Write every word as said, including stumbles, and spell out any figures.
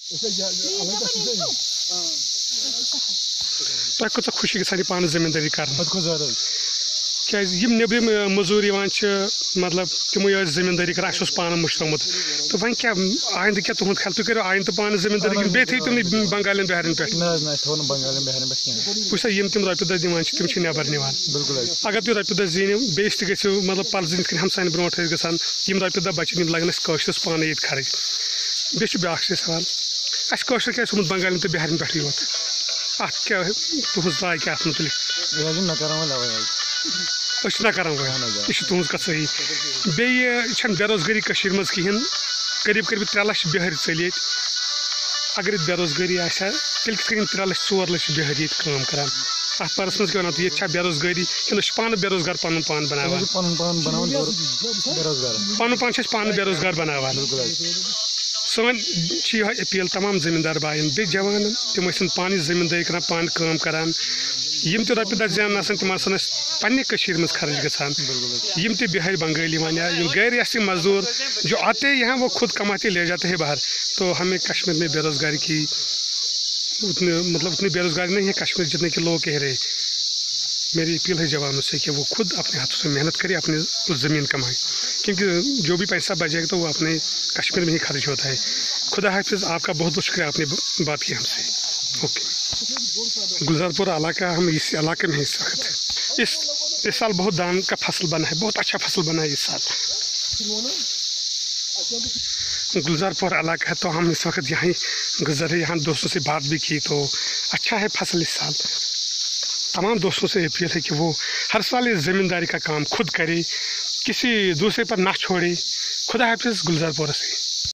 تۄہہِ کۭژاہ خوشی گژھان یہِ پانہٕ زٔمیٖندٲری کران کیازِ یِم نیٚبرِم مٔزوٗر یِوان چھِ مطلب تِمٕے ٲسۍ زٔمیٖندٲری کران اَسہِ اوس پانہٕ مٔشرٲومُت تہٕ وۄنۍ کیاہ آیندٕ کیاہ تُہُنٛد خیال تُہۍ کٔرِو آیندٕ پانہٕ زٔمیٖندٲری کِنہٕ بیٚیہِ تھٲیِو تِمنٕے بنگالٮ۪ن بِہارٮ۪ن پٮ۪ٹھ وٕچھ سا یِم تِم رۄپیہِ دہ دِوان چھِ تِم چھِ نٮ۪بر نِوان اگر تُہۍ رۄپیہِ دہ زیٖنِو بیٚیِس تہِ گٔژھِو مطلب پرزٕنۍ یِتھ کٔنۍ ہمساین برونٛٹھ ٲسۍ گژھان یِم رۄپیہِ دہ بچن یِم لگن اَسہِ کٲشرِس پانے ییٚتہِ خرٕچ بیٚیہِ چھُ بیاکھ چیٖز سوال اَسہِ کٲشُر کیازِ تھوٚمُت بنگالٮ۪ن تہٕ بِہارٮ۪ن پٮ۪ٹھٕے یوت اَتھ کیاہ تُہنٛز راے کیاہ اَتھ مُتعلِق أسۍ چھِ نہ کران وۄنۍ یہِ چھِ تُہنٛز کتھ صحیح بیٚیہِ چھنہٕ بے روزگٲری کٔشیٖرِ منٛز کِہیٖنۍ قریٖب قریٖب ترٛےٚ لچھ بِہٲرۍ ژٔلۍ ییٚتہِ اگر ییٚتہِ بے روزگٲری آسہِ ہا تیٚلہِ کِتھ کٔنۍ ترٛےٚ لچھ ژور لچھ بِہٲرۍ ییٚتہِ کٲم کران اَتھ بارس منٛز کیاہ وَنان تُہۍ ییٚتہِ چھا بے روزگٲری کِنہٕ أسۍ چھِ پانہٕ بے روزگار پنُن پان بناوان پنُن پان چھِ أسۍ پانہٕ بے روزگار بناوان سٲنۍ چھِ یِہوے أپیٖل تمام زٔمیٖندار بایَن بیٚیہِ جوانن تِم ٲسِن پانہٕ زٔمیٖندٲری کران پانہٕ کٲم کران یِم تہِ رۄپیہِ دہ زینان آسان تِم آسان اَسہِ پننہِ کٔشیٖرِ منٛز خرٕچ گژھان یِم تہِ بِہٲرۍ بنگٲلۍ یِوان یا یِم غیر ریاستی مزدور جو آتے ہیں وہ خود کماتے لے جاتے ہیں باہر تو ہمیں کشمیر میں بے روزگاری کی اتنی مطلب اتنی بے روزگاری نہیں ہے کشمیر جتنے کے لوگ کہہ رہے میری اپیل ہے جوانوں سے کہ وہ خود اپنے ہاتھوں سے محنت کرے اپنے زمین کمائے کیونکہ جو بھی پیسہ بچے گا تو وہ اپنے کشمیر میں ہی خرچ ہوتا ہے خدا حافظ آپ کا بہت بہت شکریہ آپ نے بات کی ہم سے اوکے گلزار پور علاقہ ہم اس علاقے میں اس وقت اس اس سال بہت دھان کا فصل بنا ہے بہت اچھا فصل بنا ہے اس سال گلزار پور علاقہ ہے تو ہم اس وقت یہیں گزرے یہاں دوستوں سے بات بھی کی تو اچھا ہے فصل اس سال تمام دوستوں سے اپیل ہے کہ وہ ہر سال اس زمینداری کا کام خود کرے کسی دوسرے پر نہ چھوڑے خدا حافظ گلزار پور سے